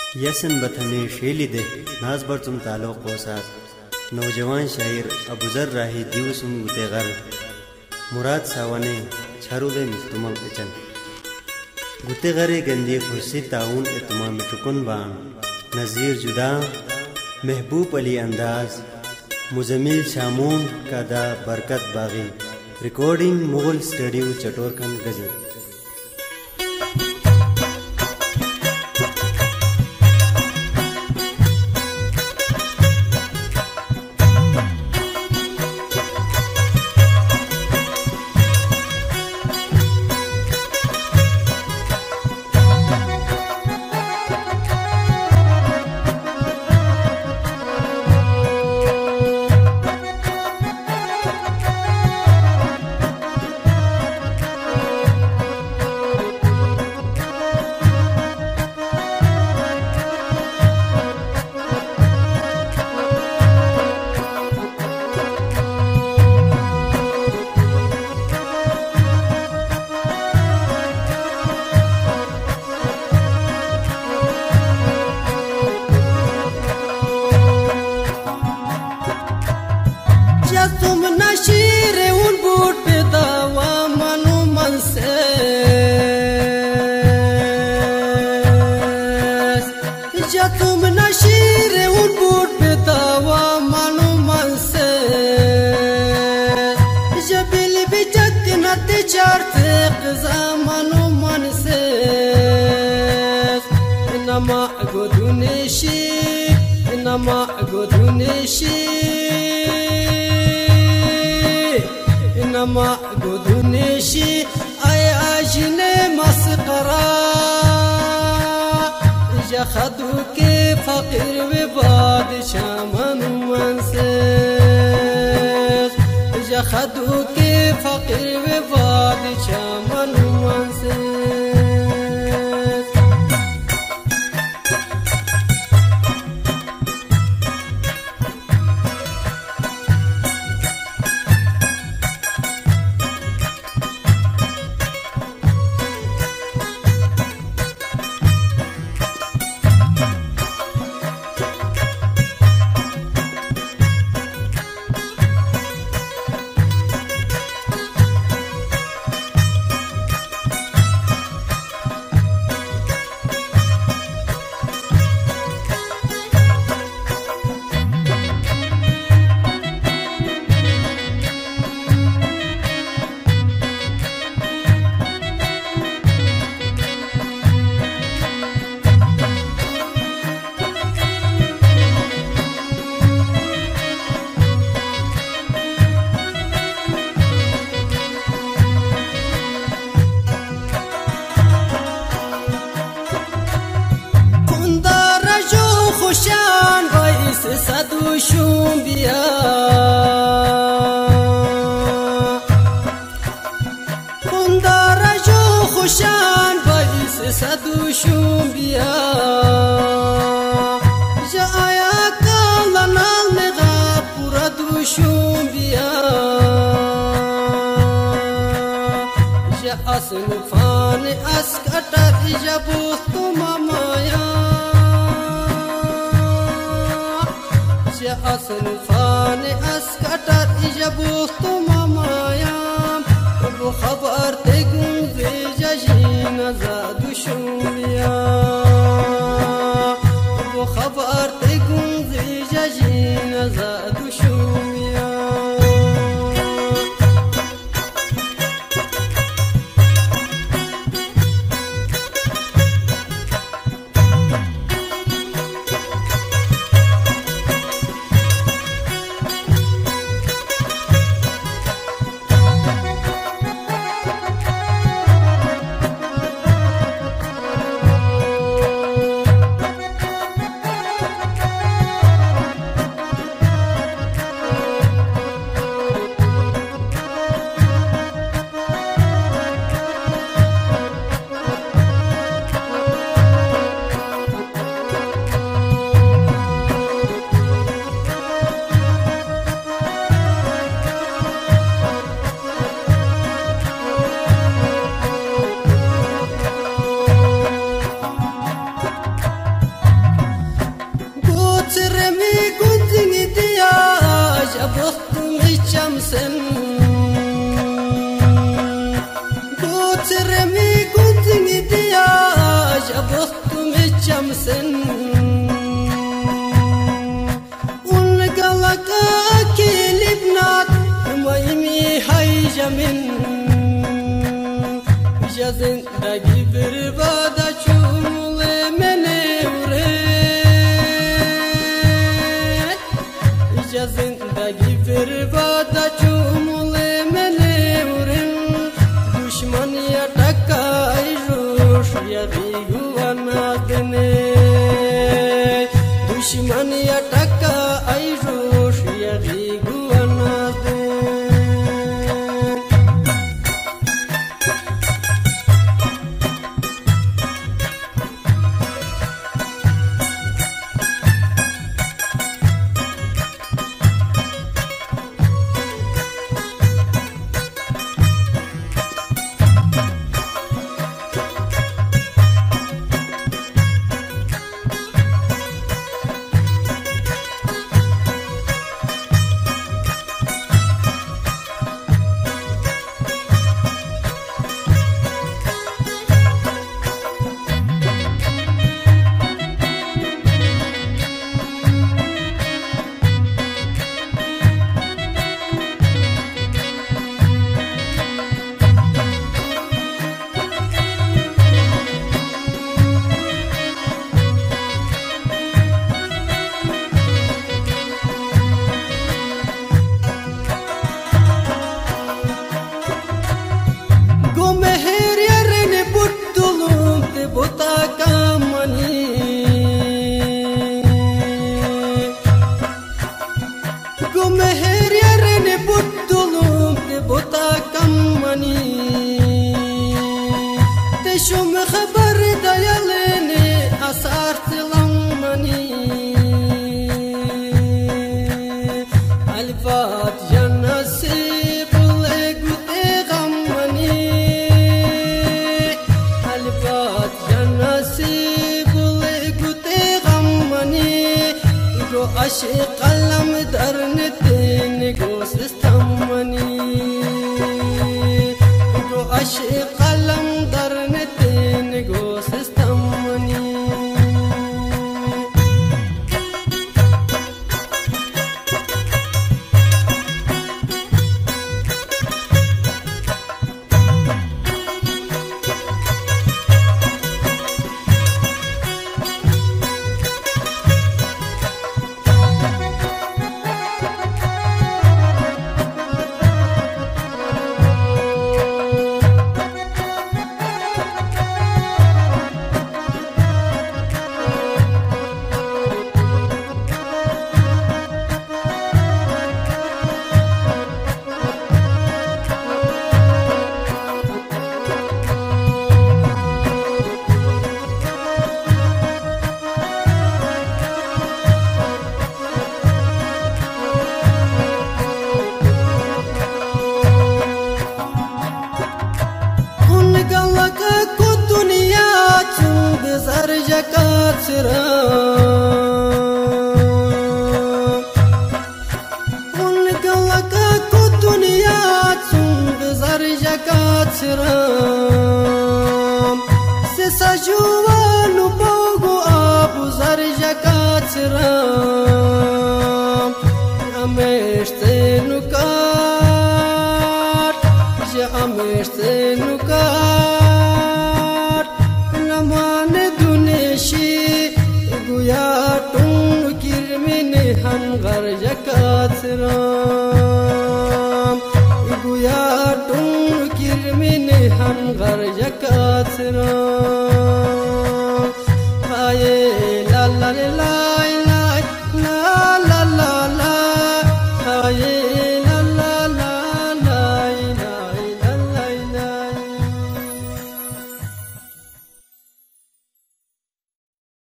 यसन बथने शेली दे नाज बर तुम तालो कोसास नौजवान शायर अबुजर राही दिवसुम गुतेगर मुराद सावने छरुदे मिस्तुमल एचन गुतेगरे गंदी खुर्सी ताउन एतुमा मिटुकुन बान नज़ीर जुदा महबूब अली अंदाज मुजमिल शामून कादा बरकत बागी रिकॉर्डिंग मुगल स्टूडियो चटोरकन गजल तुम नशीर उन बूट पे दवा मानो मन से जबिल भी जग नत चारते मानो मन से नमा गोधुनेशी नमा गोधुनेशी आय आजने मस्करा खदू के फकीर व बादशाह मन से खदू के फकीर व बादशाह मन से खुशान वैस सदु शुंबिया कुंदारा जो खुशान वैस सदु शुंबिया जाया कालना नेगा पूरा दुशुंबिया जा असन फान अस्कटा जबु तुम माया असन फान अस्कटर जबू तुम मायाम वो खबर ते गुंजे जजीन जादू शुमिया वो खबर ते गुंजे जजीन जादू शुमिया sen un galaka kilibnat maymi hay jamin zindagi birbada chumule mene ure zindagi birbada chumule mene ure dushman ya takai rush ya riguana dene dushman ya takai rush ya riguana dene شوم خبر ديالني أسارت لمني الفات جنسيب لقد غمني الفات جنسيب لقد غمني جو عشق قلم درنتين جو سستمني جو عشق قلم درنتين جو سستمني سجوان بوغو ابو زرجكات رام امشتنوكار امشتنوكار نمان دونشي گویاتون کرمن هنگر جکات رام گویاتون کرمن هنگر جکات رام